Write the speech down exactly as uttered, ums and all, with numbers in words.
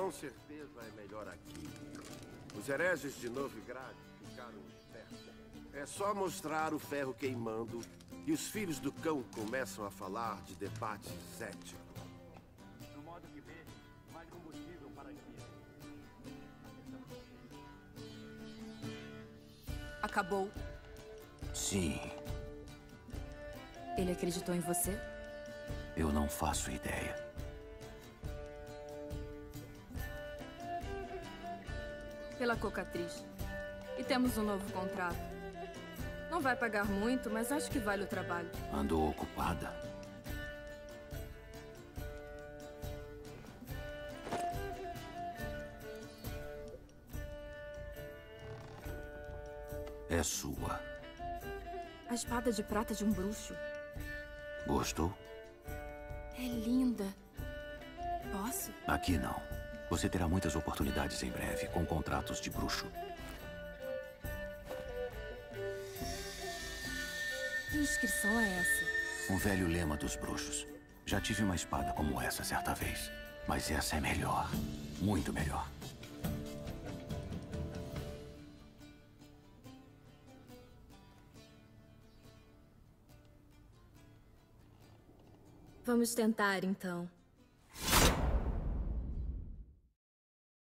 Com certeza é melhor aqui. Os hereges de Novigrad ficaram espertos. É só mostrar o ferro queimando e os filhos do cão começam a falar de debates éticos. Do modo que vê, mais combustível para a guia. Acabou. Sim. Ele acreditou em você? Eu não faço ideia. Pela Cocatriz. E temos um novo contrato. Não vai pagar muito, mas acho que vale o trabalho. Andou ocupada? É sua. A espada de prata de um bruxo. Gostou? É linda. Posso? Aqui não. Você terá muitas oportunidades em breve, com contratos de bruxo. Que inscrição é essa? Um velho lema dos bruxos. Já tive uma espada como essa certa vez. Mas essa é melhor. Muito melhor. Vamos tentar, então.